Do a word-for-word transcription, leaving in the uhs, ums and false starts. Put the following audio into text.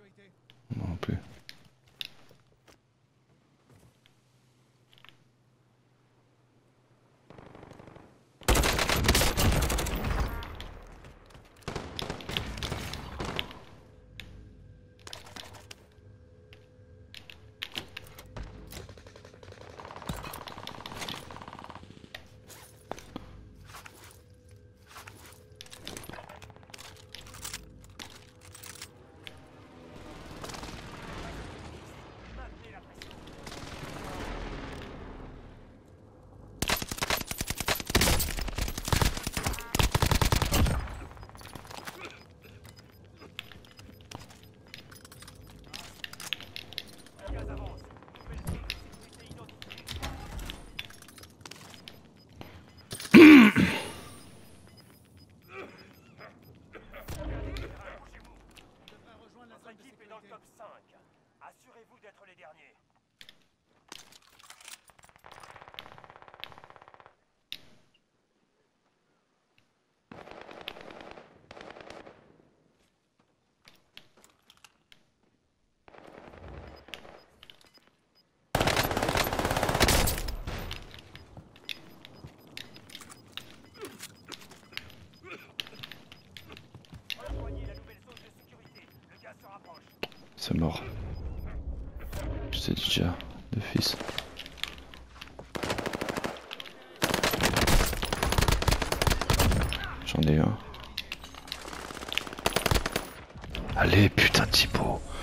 Moi non plus. Assurez-vous d'être les derniers. Rejoignez la nouvelle zone de sécurité. Le gaz se rapproche. C'est mort. Je sais déjà, de fils. J'en ai un. Allez, putain, Thibaut.